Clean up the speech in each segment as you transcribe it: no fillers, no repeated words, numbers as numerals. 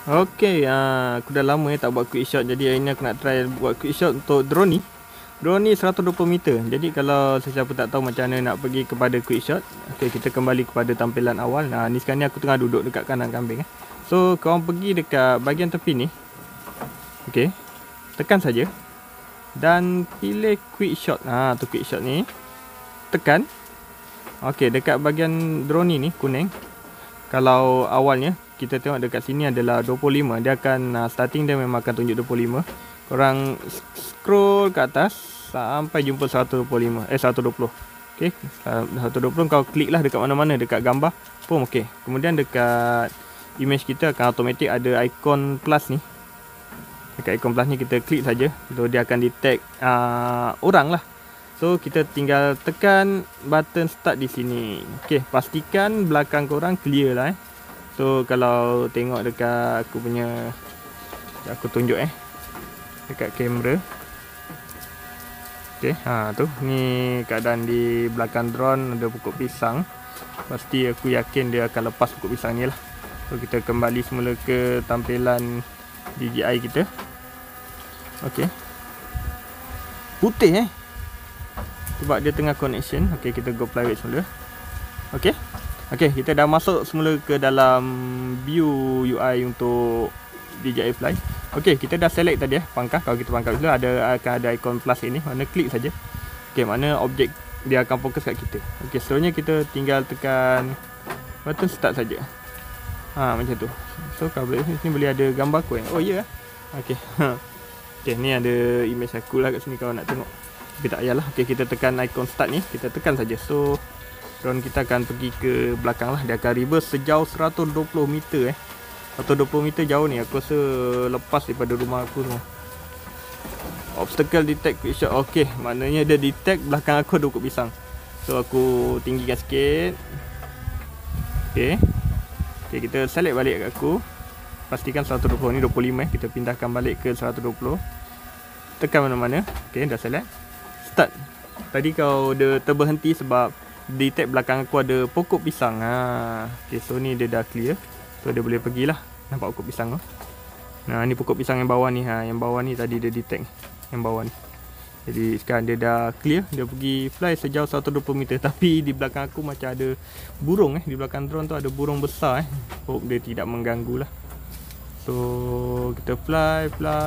Okay, aku dah lama tak buat quick shot. Jadi hari ni aku nak try buat quick shot untuk drone ni. Drone ni 120 meter. Jadi kalau sesiapa tak tahu macam mana nak pergi kepada quick shot, okay, kita kembali kepada tampilan awal. Nah, ni sekarang ni aku tengah duduk dekat kanan kambing. So, korang pergi dekat bahagian tepi ni. Okay, tekan saja. Dan pilih quick shot. Tu quick shot ni. Tekan. Okay, dekat bahagian drone ni kuning. Kalau awalnya kita tengok dekat sini adalah 25. Dia akan starting dia memang akan tunjuk 25. Korang scroll ke atas sampai jumpa 120. Okey, 120 kau klik lah dekat mana-mana, dekat gambar pun okey. Kemudian dekat image kita akan automatic ada ikon plus ni. Dekat ikon plus ni kita klik saja. So dia akan detect orang lah. So kita tinggal tekan button start di sini. Okey, pastikan belakang korang clear lah. So kalau tengok dekat aku punya, aku tunjuk dekat kamera. Okey, tu ni keadaan di belakang drone, ada pokok pisang. Pasti aku yakin dia akan lepas pokok pisang ni lah. So kita kembali semula ke tampilan DJI kita. Okey, putih sebab dia tengah connection. Okey, kita go private semula. Okey. Okey, kita dah masuk semula ke dalam view UI untuk DJI Fly. Okey, kita dah select tadi pangkah. Kalau kita pangkah dulu akan ada ikon plus ini. Mana klik saja. Okey, mana objek dia akan fokus kat kita. Okey, seterusnya kita tinggal tekan button start saja. Macam tu. So kalau boleh sini boleh ada gambar aku Oh ya. Okey. Okey, ni ada image aku lah kat sini kalau nak tengok. Tapi tak payahlah. Okey, kita tekan ikon start ni, kita tekan saja. So drone kita akan pergi ke belakang lah. Dia akan reverse sejauh 120 meter 120 meter jauh ni. Aku rasa lepas daripada rumah aku semua. Obstacle detect quick shot. Okey, maknanya dia detect belakang aku ada pokok pisang. So aku tinggikan sikit. Okey. Okey, kita select balik kat aku. Pastikan 120 ni 25 kita pindahkan balik ke 120. Tekan mana-mana. Okey, dah select. Start. Tadi kau dia terberhenti sebab detect belakang aku ada pokok pisang. Okay, so ni dia dah clear. So dia boleh pergilah. Nampak pokok pisang tu. Nah, ni pokok pisang yang bawah ni. Yang bawah ni tadi dia detect yang bawah ni. Jadi sekarang dia dah clear. Dia pergi fly sejauh 120 meter. Tapi di belakang aku macam ada burung Di belakang drone tu ada burung besar Hope dia tidak mengganggu lah. So kita fly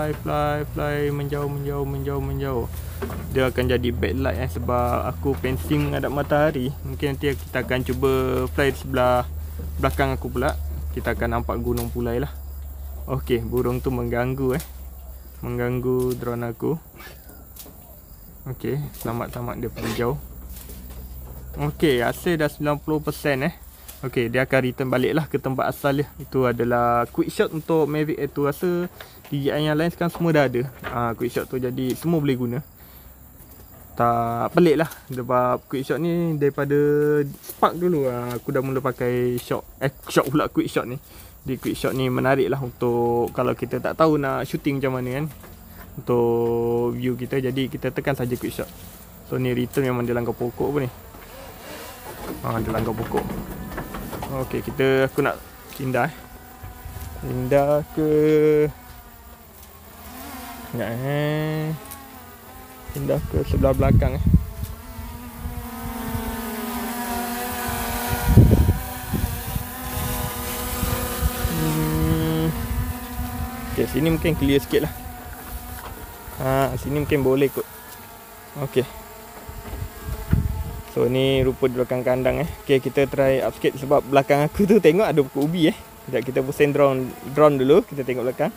menjauh. Dia akan jadi backlight sebab aku fencing menghadap matahari. Mungkin nanti kita akan cuba fly di sebelah belakang aku pula. Kita akan nampak gunung Pulai lah. Okey, burung tu mengganggu mengganggu drone aku. Okey, selamat dia pergi jauh. Okey, hasil dah 90% Okey, dia akan return balik lah ke tempat asal dia. Itu adalah quick shot untuk Mavic Air 2. Rasa DJI yang lain sekarang semua dah ada quick shot tu, jadi semua boleh guna. Tak pelik lah sebab quick shot ni daripada Spark dulu aku dah mula pakai shot pula quick shot ni. Di quick shot ni menarik lah untuk kalau kita tak tahu nak shooting macam mana untuk view kita, jadi kita tekan saja quick shot. So ni return memang dia langgar pokok apa ni. Dia langgar pokok. Okey, aku nak pindah ke pindah ke sebelah belakang Okey, sini mungkin clear sikit lah. Sini mungkin boleh kot. Okey. So ni rupa di belakang kandang Okey, kita try up sikit sebab belakang aku tu tengok ada pokok ubi Sekejap kita pusing drone dulu, kita tengok belakang.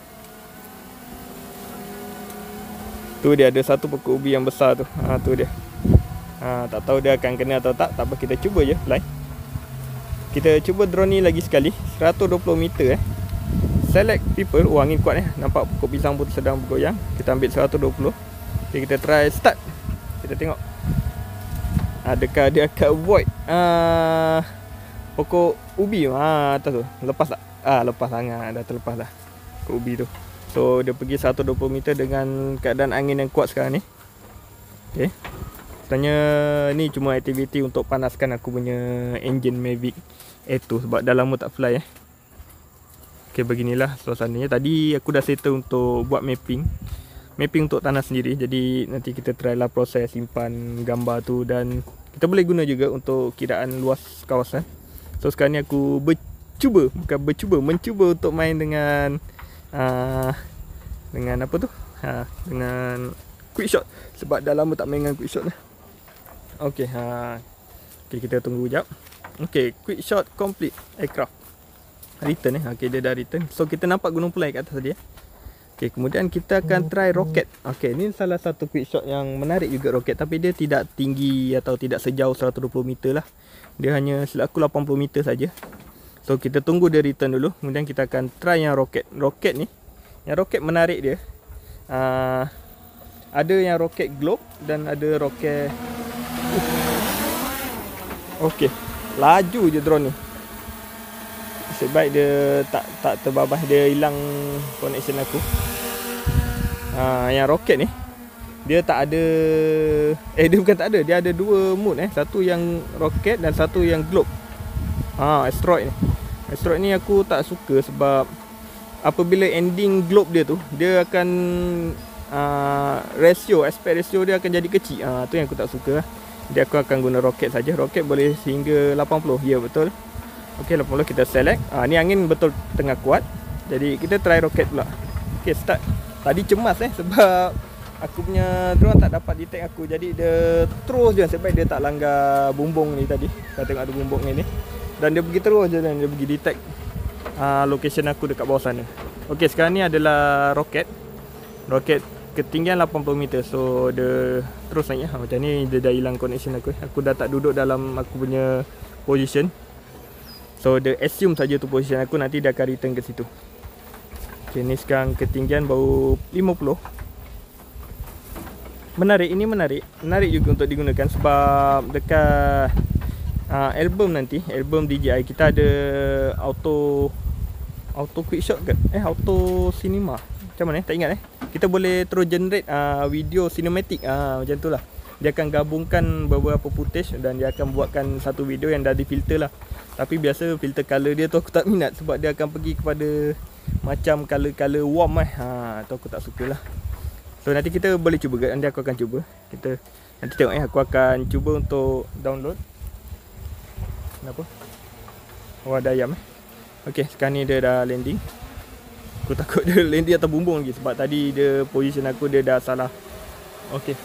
Tu dia ada satu pokok ubi yang besar tu. Tu dia. Tak tahu dia akan kena atau tak. Tak apa, kita cuba je fly. Kita cuba drone ni lagi sekali. 120 meter Select people. Angin kuat Nampak pokok pisang pun sedang bergoyang. Kita ambil 120. Okay, kita try start. Kita tengok adakah dia akan avoid pokok ubi atas tu. Lepas tak? Lepas sangat. Dah terlepas dah pokok ubi tu. So dia pergi 120 meter dengan keadaan angin yang kuat sekarang ni. Okay, sebenarnya ni cuma aktiviti untuk panaskan aku punya engine Mavic Air 2 sebab dah lama tak fly Okay, beginilah suasananya. Tadi aku dah settle untuk buat mapping untuk tanah sendiri. Jadi nanti kita try lah proses simpan gambar tu, dan kita boleh guna juga untuk kiraan luas kawasan. So sekarang ni aku mencuba untuk main dengan apa tu? Dengan Quickshot, sebab dah lama tak main dengan Quickshot dah. Okay, okay, kita tunggu sekejap. Okay, Quickshot complete aircraft. Return okay, dia dah return. So kita nampak gunung pulai kat atas tadi Okay, kemudian kita akan try roket. Okay, ni salah satu Quickshot yang menarik juga roket, tapi dia tidak tinggi atau tidak sejauh 120 meter lah. Dia hanya selaku 80 meter saja. So kita tunggu dia return dulu, kemudian kita akan try yang roket. Roket ni, yang roket menarik dia, ada yang roket globe dan ada roket Okay, laju je drone ni. Nasib baik dia tak terbabas, dia hilang connection aku. Yang roket ni dia tak ada, dia bukan tak ada, dia ada dua mode satu yang roket dan satu yang globe. Asteroid ni. Asteroid ni aku tak suka sebab apabila ending globe dia tu, dia akan aspect ratio dia akan jadi kecil. Tu yang aku tak suka. Jadi aku akan guna roket saja. Roket boleh sehingga 80. Ya, betul. Okey, 80 kita select. Ni angin betul tengah kuat. Jadi kita try roket pula. Okey, start. Tadi cemas sebab aku punya drone tak dapat detect aku. Jadi dia terus je, sebab dia tak langgar bumbung ni tadi. Kita tengok ada bumbung ni. Dan dia pergi terus je, dan dia pergi detect location aku dekat bawah sana. Okey, sekarang ni adalah roket. Roket ketinggian 80 meter. So dia terus naik. Macam ni dia dah hilang connection aku. Aku dah tak duduk dalam aku punya position. So dia assume saja tu position aku, nanti dia akan return ke situ. Okay, ni sekarang ketinggian baru 50. Menarik, ini menarik juga untuk digunakan sebab dekat album nanti, album DJI kita ada auto Quickshot ke? Auto cinema. Macam mana? Tak ingat Kita boleh terus generate video cinematic. Macam tu lah. Dia akan gabungkan beberapa footage dan dia akan buatkan satu video yang dah difilter lah. Tapi biasa filter color dia tu aku tak minat sebab dia akan pergi kepada macam color warm tu aku tak suka lah. So nanti kita boleh cuba ke? Nanti aku akan cuba. Kita nanti tengok aku akan cuba untuk download. Kenapa? Ada ayam Okay, sekarang ni dia dah landing. Aku takut dia landing atas bumbung lagi sebab tadi dia position aku dia dah salah. Okay.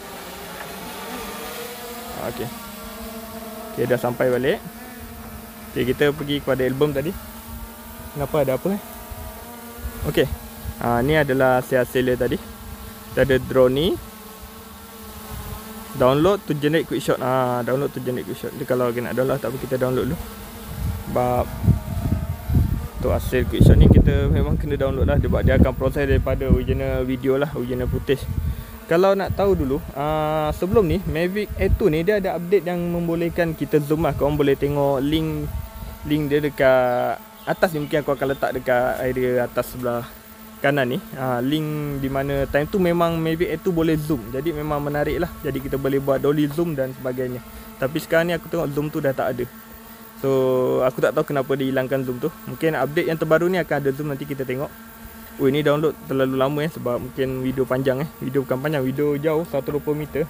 Okay, dah sampai balik. Okay, kita pergi kepada album tadi. Kenapa, ada apa Okay, ni adalah hasil dia tadi. Kita ada drone ni. Download to generate Quickshot. Download to generate Quickshot. Jadi kalau nak download, tak apa, kita download dulu. Sebab untuk hasil Quickshot ni kita memang kena download lah. Sebab dia akan proses daripada original video lah, original footage. Kalau nak tahu dulu, sebelum ni Mavic Air 2 ni dia ada update yang membolehkan kita zoom lah. Korang boleh tengok link dia dekat atas ni. Mungkin aku akan letak dekat area atas sebelah kanan ni. Link di mana time tu memang Mavic Air 2 boleh zoom. Jadi memang menarik lah. Jadi kita boleh buat dolly zoom dan sebagainya. Tapi sekarang ni aku tengok zoom tu dah tak ada. So aku tak tahu kenapa dia hilangkan zoom tu. Mungkin update yang terbaru ni akan ada zoom, nanti kita tengok. Ini download terlalu lama sebab mungkin video panjang Video bukan panjang, video jauh 120 meter.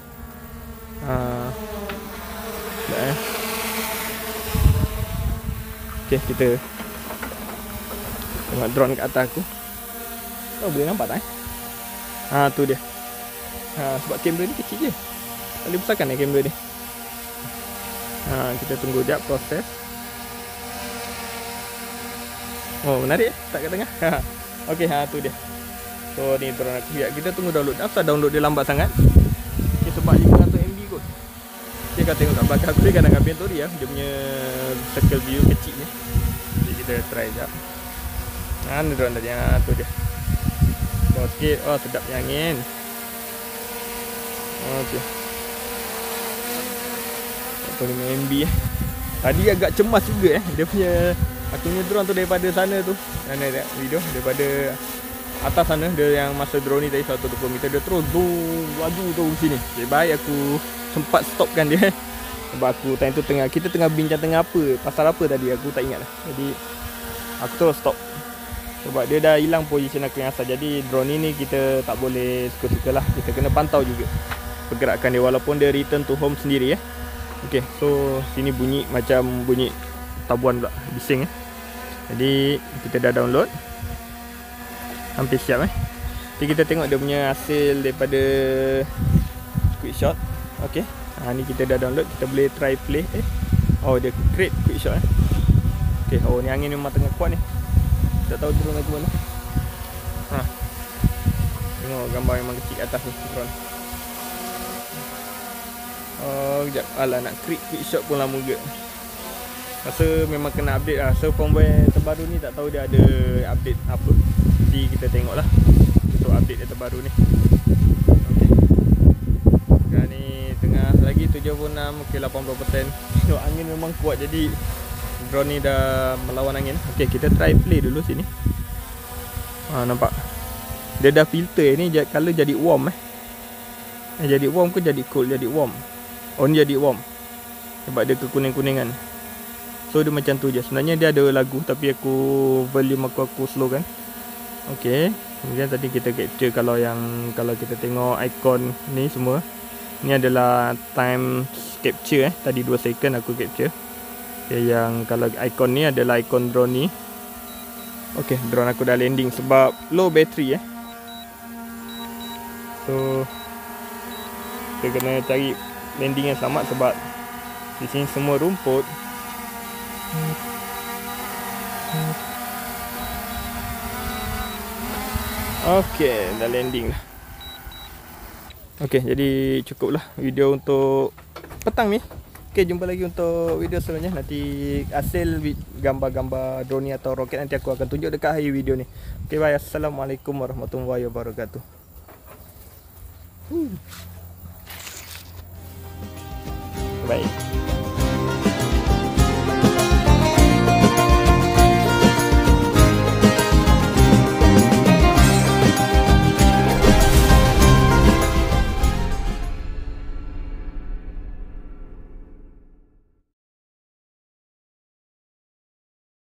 Okay, kita tengok drone kat atas aku. Boleh nampak tak tu dia. Sebab kamera ni kecil je. Tak boleh besarkan kamera ni. Kita tunggu sekejap proses. Menarik tak kat tengah. Okay, tu dia. So ni drone aku. Kita tunggu download. Kenapa download dia lambat sangat? Okay, sebab 500 MB kot. Okay, kau tengok kat belakang aku, dia kadang ambil tu dia punya circle view kecil ni. Jadi kita try sekejap. Ni drone tadi. Tu dia. Bawa sikit. Sedap yang angin. Okay, 45 MB Tadi agak cemas juga dia punya. Aku punya drone tu daripada sana tu. Mana tengok video daripada atas sana, dia yang masa drone ni tadi 120 meter, dia terus zoom laju tu sini. Jadi baik aku sempat stopkan dia. Sebab aku time tu kita tengah bincang tengah apa, pasal apa tadi aku tak ingat lah. Jadi aku terus stop. Sebab dia dah hilang position aku yang asal. Jadi drone ni kita tak boleh suka-suka lah. Kita kena pantau juga pergerakan dia walaupun dia return to home sendiri Okay, so sini bunyi macam bunyi tabuan pula, bising Jadi kita dah download. Hampir siap Jadi kita tengok dia punya hasil daripada QuickShot. Okay, ni kita dah download. Kita boleh try play. Oh, dia create QuickShot Okay, oh ni angin memang tengah kuat ni. Tak tahu drone aku mana. Tengok gambar memang kecil kat atas ni drone. Oh, sekejap. Alah, nak create QuickShot pun lama juga. Rasa memang kena update lah. So firmware terbaru ni tak tahu dia ada update apa. Jadi kita tengok lah untuk update yang terbaru ni. Okay, sekarang ni tengah lagi 76. Okay, 80%. Tengok angin memang kuat. Jadi drone ni dah melawan angin. Okay, kita try play dulu sini. Nampak dia dah filter ni. Color jadi warm jadi warm ke jadi cool? Jadi warm. Oh, ni jadi warm sebab dia kekuning-kuningan. So dia macam tu je. Sebenarnya dia ada lagu tapi aku volume aku slow kan. Okay, kemudian tadi kita capture kalau kita tengok ikon ni semua, ni adalah time capture tadi 2 second aku capture. Okay, yang kalau ikon ni adalah ikon drone ni. Okay, drone aku dah landing sebab low battery So kita kena cari landing yang selamat sebab di sini semua rumput. Okay, dah landing lah. Okay, jadi cukup lah video untuk petang ni. Okay, jumpa lagi untuk video selanjutnya. Nanti hasil gambar-gambar drone ni atau roket nanti aku akan tunjuk dekat akhir video ni. Okay, bye. Assalamualaikum warahmatullahi wabarakatuh. Bye.